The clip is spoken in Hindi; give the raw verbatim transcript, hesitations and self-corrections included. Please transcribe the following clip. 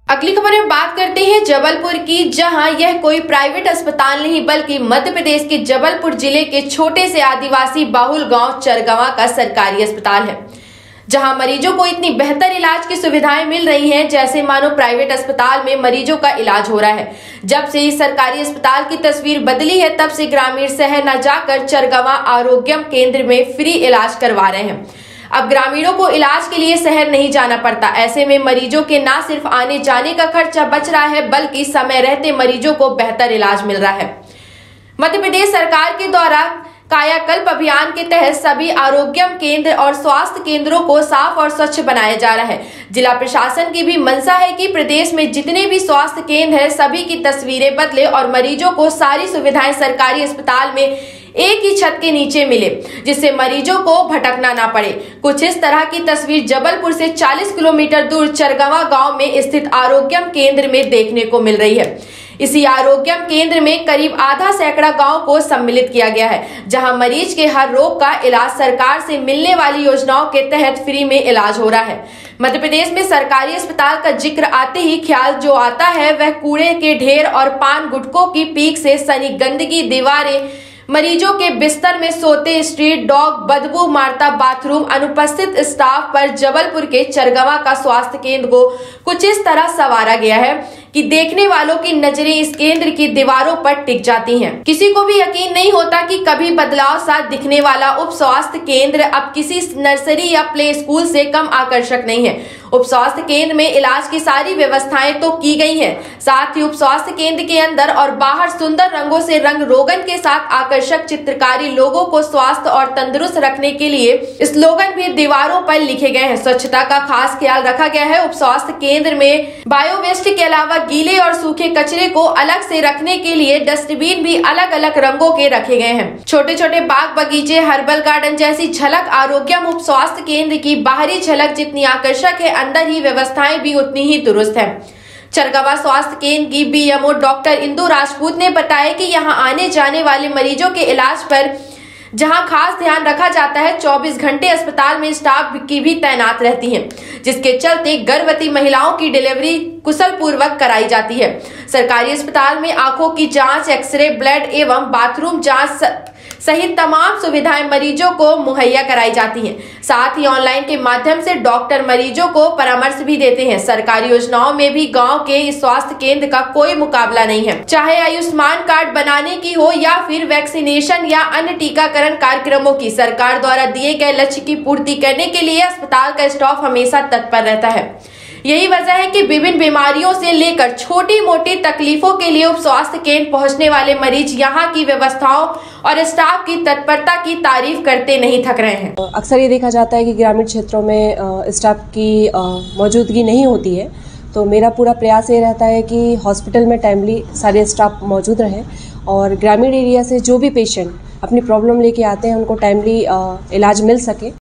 अगली खबर में बात करते हैं जबलपुर की, जहां यह कोई प्राइवेट अस्पताल नहीं बल्कि मध्य प्रदेश के जबलपुर जिले के छोटे से आदिवासी बाहुल गांव चरगवां का सरकारी अस्पताल है, जहां मरीजों को इतनी बेहतर इलाज की सुविधाएं मिल रही हैं जैसे मानो प्राइवेट अस्पताल में मरीजों का इलाज हो रहा है। जब से इस सरकारी अस्पताल की तस्वीर बदली है तब से ग्रामीण शहर न जाकर चरगवां आरोग्यम केंद्र में फ्री इलाज करवा रहे हैं। अब ग्रामीणों को इलाज के लिए शहर नहीं जाना पड़ता। ऐसे में मरीजों के न सिर्फ आने जाने का खर्चा बच रहा है बल्कि समय रहते मरीजों को बेहतर इलाज मिल रहा है। मध्य प्रदेश सरकार के द्वारा कायाकल्प अभियान के तहत सभी आरोग्यम केंद्र और स्वास्थ्य केंद्रों को साफ और स्वच्छ बनाया जा रहा है। जिला प्रशासन की भी मंशा है कि प्रदेश में जितने भी स्वास्थ्य केंद्र हैं सभी की तस्वीरें बदले और मरीजों को सारी सुविधाएं सरकारी अस्पताल में एक ही छत के नीचे मिले, जिससे मरीजों को भटकना ना पड़े। कुछ इस तरह की तस्वीर जबलपुर से चालीस किलोमीटर दूर चरगवां गांव में स्थित आरोग्यम केंद्र में देखने को मिल रही है। इसी आरोग्यम केंद्र में करीब आधा सैकड़ा गांव को सम्मिलित किया गया है, जहां मरीज के हर रोग का इलाज सरकार से मिलने वाली योजनाओं के तहत फ्री में इलाज हो रहा है। मध्य प्रदेश में सरकारी अस्पताल का जिक्र आते ही ख्याल जो आता है वह कूड़े के ढेर और पान गुटकों की पीक से सनी गंदगी दीवारें, मरीजों के बिस्तर में सोते स्ट्रीट डॉग, बदबू मारता बाथरूम, अनुपस्थित स्टाफ पर जबलपुर के चरगवां का स्वास्थ्य केंद्र को कुछ इस तरह संवारा गया है कि देखने वालों की नजरें इस केंद्र की दीवारों पर टिक जाती हैं। किसी को भी यकीन नहीं होता कि कभी बदलाव सा दिखने वाला उप स्वास्थ्य केंद्र अब किसी नर्सरी या प्ले स्कूल से कम आकर्षक नहीं है। उप स्वास्थ्य केंद्र में इलाज की सारी व्यवस्थाएं तो की गई हैं, साथ ही उप स्वास्थ्य केंद्र के अंदर और बाहर सुंदर रंगों से रंग रोगन के साथ आकर्षक चित्रकारी लोगों को स्वस्थ और तंदुरुस्त रखने के लिए स्लोगन भी दीवारों पर लिखे गए हैं। स्वच्छता का खास ख्याल रखा गया है। उप स्वास्थ्य केंद्र में बायो वेस्ट के अलावा गीले और सूखे कचरे को अलग से रखने के लिए डस्टबिन भी अलग अलग रंगों के रखे गए हैं। छोटे छोटे बाग बगीचे, हर्बल गार्डन जैसी झलक आरोग्यम उप स्वास्थ्य केंद्र की बाहरी झलक जितनी आकर्षक है, अंदर ही व्यवस्थाएं भी उतनी ही दुरुस्त है। चरगवां स्वास्थ्य केंद्र की बीएमओ डॉक्टर इंदु राजपूत ने बताया कि यहां आने जाने वाले मरीजों के इलाज पर जहां खास ध्यान रखा जाता है, चौबीस घंटे अस्पताल में स्टाफ की भी तैनात रहती हैं, जिसके चलते गर्भवती महिलाओं की डिलीवरी कुशल पूर्वक कराई जाती है। सरकारी अस्पताल में आंखों की जांच, एक्सरे, ब्लड एवं बाथरूम जांच सहित तमाम सुविधाएं मरीजों को मुहैया कराई जाती हैं। साथ ही ऑनलाइन के माध्यम से डॉक्टर मरीजों को परामर्श भी देते हैं। सरकारी योजनाओं में भी गांव के इस स्वास्थ्य केंद्र का कोई मुकाबला नहीं है, चाहे आयुष्मान कार्ड बनाने की हो या फिर वैक्सीनेशन या अन्य टीकाकरण कार्यक्रमों की। सरकार द्वारा दिए गए लक्ष्य की पूर्ति करने के लिए अस्पताल का स्टाफ हमेशा तत्पर रहता है। यही वजह है कि विभिन्न बीमारियों से लेकर छोटी मोटी तकलीफों के लिए उप स्वास्थ्य केंद्र पहुंचने वाले मरीज यहां की व्यवस्थाओं और स्टाफ की तत्परता की तारीफ करते नहीं थक रहे हैं। अक्सर ये देखा जाता है कि ग्रामीण क्षेत्रों में स्टाफ की मौजूदगी नहीं होती है, तो मेरा पूरा प्रयास ये रहता है कि हॉस्पिटल में टाइमली सारे स्टाफ मौजूद रहें और ग्रामीण एरिया से जो भी पेशेंट अपनी प्रॉब्लम लेके आते हैं उनको टाइमली इलाज मिल सके।